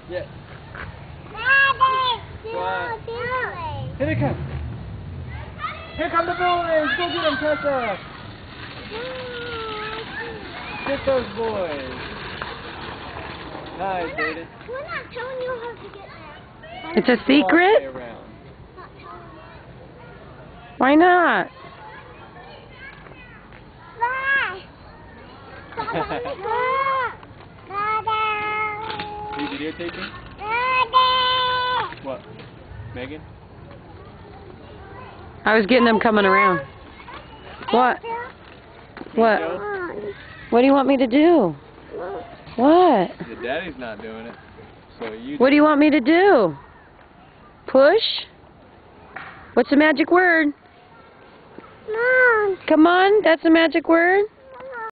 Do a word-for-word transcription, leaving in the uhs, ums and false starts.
Yeah. Daddy! What? No, Here they come. Here come the boys. Go get them, Tessa. Get those boys. Nice, We're Jaden. not, we're not telling you how to get there. It's a secret? Not telling you. Why not? Bye. Are you videotaping? What? Megan? I was getting them coming around. What? What? What do you want me to do? What? The daddy's not doing it. So you What do you want me to do? Push? What's the magic word? Mom. Come on, that's the magic word.